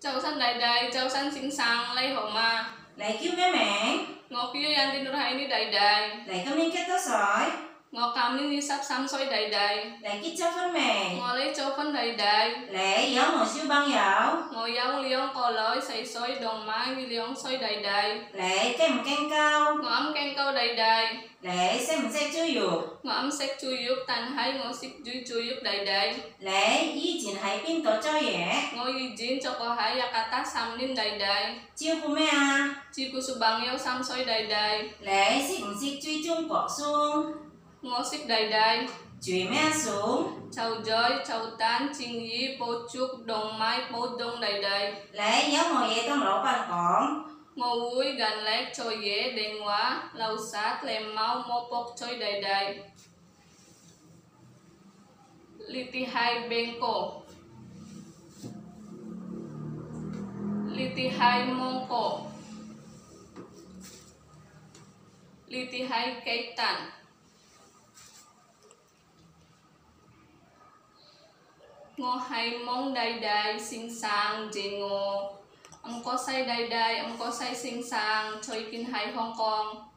Châu sân đầy đầy, châu sân xinh xăng, lấy hổ mà. Lấy cứu mẹ mẹ. Ngọc yêu yan tin hay ni đầy đầy. Lấy cơm đi kết tóc sỏi. Ngọc cam ni sắp xăm xôi đầy đầy. Lấy kít châu phân mẹ. Ngọc lấy châu phân đầy đầy. Lấy yếu ngồi siêu băng yếu. Ngọc yếu liông có lối xây xôi đồng mai như liông xôi đầy đầy. Lấy kem kem cao. Ngọc ấm kem cao đầy đầy. Lấy xem xe chú dục. Ngọc ấm xếp chú dục tàn hay ngọc xích chú dục đầy đầy. Lấy ý chín hay pin tổ cho dễ. Ngọc ý chín cho có hay yakata xăm ninh đầy đầy. Chiêu của mẹ à. Chiêu của sư bằng yếu xăm xôi đầy đầy. Lấy xích truy chung cỏ xuống. Ngọc xích đầy đầy. Chuy mẹ xuống. Chào joy, chào tan, chinh yi, bố chúc, đồng mai, bố đông đầy đầy. Lấy yếu ngồi dễ trong lỗ bàn cổng. Ngô vui gần lách trôi ghế đền hóa, lâu sát lèm máu mô bốc trôi đầy đầy. Liti hai bên cổ. Liti hai mông cổ. Liti hai cây tàn. Ngô hai mông đầy đầy, xinh xang, dễ ngô. Ông có say đầy đầy, ông có say xinh xang, chơi kinh hay Hong Kong.